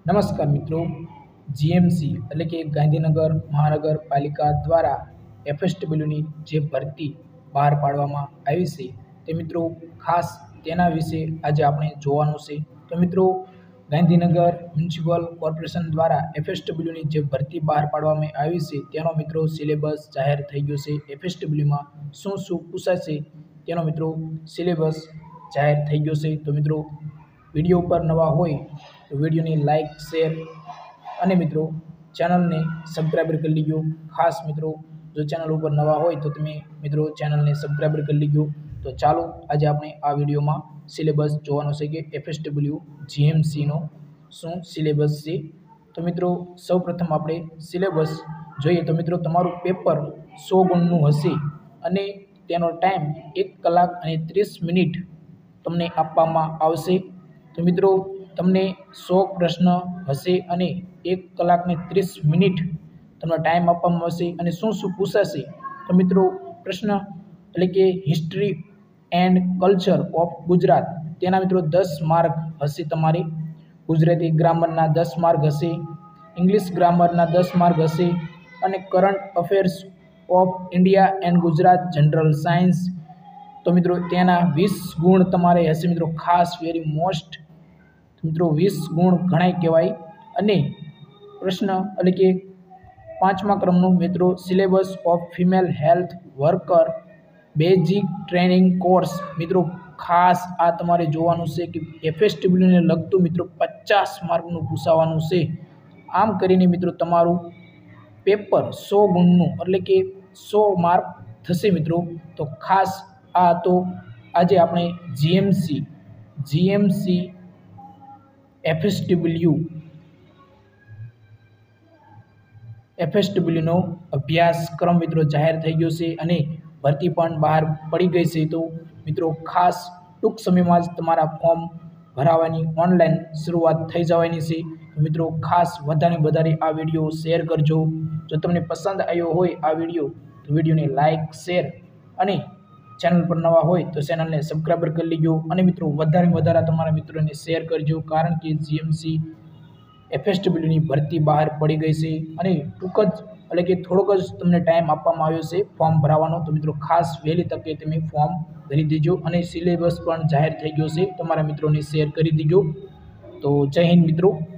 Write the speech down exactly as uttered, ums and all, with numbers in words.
નમસ્કાર મિત્રો, જીએમસી એટલે કે ગાંધીનગર મહાનગરપાલિકા દ્વારા એફએસડબલ્યુની જે ભરતી બહાર પાડવામાં આવી છે તે મિત્રો ખાસ તેના વિશે આજે આપણે જોવાનું છે. તો મિત્રો, ગાંધીનગર મ્યુનિસિપલ કોર્પોરેશન દ્વારા એફએસડબલ્યુની જે ભરતી બહાર પાડવામાં આવી છે તેનો મિત્રો સિલેબસ જાહેર થઈ ગયો છે. એફએસડબલ્યુમાં શું શું પૂછાશે તેનો મિત્રો સિલેબસ જાહેર થઈ ગયો છે. તો મિત્રો, વિડીયો ઉપર નવા હોય તો વિડીયોને લાઇક શેર અને મિત્રો ચેનલને સબસ્ક્રાઈબર કરી લીજો. ખાસ મિત્રો, જો ચેનલ ઉપર નવા હોય તો તમે મિત્રો ચેનલને સબસ્ક્રાઈબર કરી લીજો. તો ચાલો આજે આપણે આ વિડીયોમાં સિલેબસ જોવાનો છે કે એફએસડબલ્યુ જીએમસીનો શું સિલેબસ છે. તો મિત્રો, સૌપ્રથમ આપણે સિલેબસ જોઈએ. તો મિત્રો, તમારું પેપર સો ગુણનું હશે અને તેનો ટાઈમ એક કલાક અને ત્રીસ મિનિટ તમને આપવામાં આવશે. તો મિત્રો, તમને સો પ્રશ્ન હશે અને એક કલાકને ત્રીસ મિનિટ તમને ટાઈમ આપવામાં આવશે. અને શું શું પૂછાશે? તો મિત્રો, પ્રશ્ન એટલે કે history and culture of Gujarat તેના મિત્રો દસ માર્ક હશે. તમારે ગુજરાતી ગ્રામરના દસ માર્ક હશે, ઇંગ્લિશ ગ્રામરના દસ માર્ક હશે અને current affairs of India and Gujarat general science તો મિત્રો તેના વીસ ગુણ તમારે હશે. મિત્રો ખાસ વેરી મોસ્ટ મિત્રો વીસ ગુણ ઘણાય કહેવાય. અને પ્રશ્ન એટલે કે પાંચમા ક્રમનું મિત્રો syllabus of female health worker basic training course મિત્રો ખાસ આ તમારે જોવાનું છે કે એફએસડબલ્યુને લગતું મિત્રો પચાસ માર્કનું પૂછાવાનું છે. આમ કરીને મિત્રો તમારું પેપર સો ગુણનું એટલે કે સો માર્ક થશે. મિત્રો તો ખાસ આ તો આજે આપણે જીએમસી જીએમસી એફએસડબલ્યુ એફએસડબલ્યુનો અભ્યાસક્રમ મિત્રો જાહેર થઈ ગયો છે અને ભરતી પણ બહાર પડી ગઈ છે. તો મિત્રો ખાસ ટૂંક સમયમાં જ તમારા ફોર્મ ભરાવાની ઓનલાઈન શરૂઆત થઈ જવાની છે. તો મિત્રો ખાસ વધારે વધારે આ વિડીયો શેર કરજો. જો તમને પસંદ આવ્યો હોય આ વિડીયો તો વિડીયોને લાઇક શેર અને ચેનલ પર નવા હોય તો ચેનલને સબસ્ક્રાઈબર કરી લેજો. અને મિત્રો વધારે વધારે તમારા મિત્રોને શેર કરજો, કારણ કે જીએમસી એફએસડબલ્યુની ભરતી બહાર પડી ગઈ છે અને ટૂંક જ એટલે કે થોડોક જ તમને ટાઈમ આપવામાં આવ્યો છે ફોર્મ ભરાવાનો. તો મિત્રો ખાસ વહેલી તકે તમે ફોર્મ ભરી દેજો અને સિલેબસ પણ જાહેર થઈ ગયો છે, તમારા મિત્રોને શેર કરી દેજો. તો જય હિન્દ મિત્રો.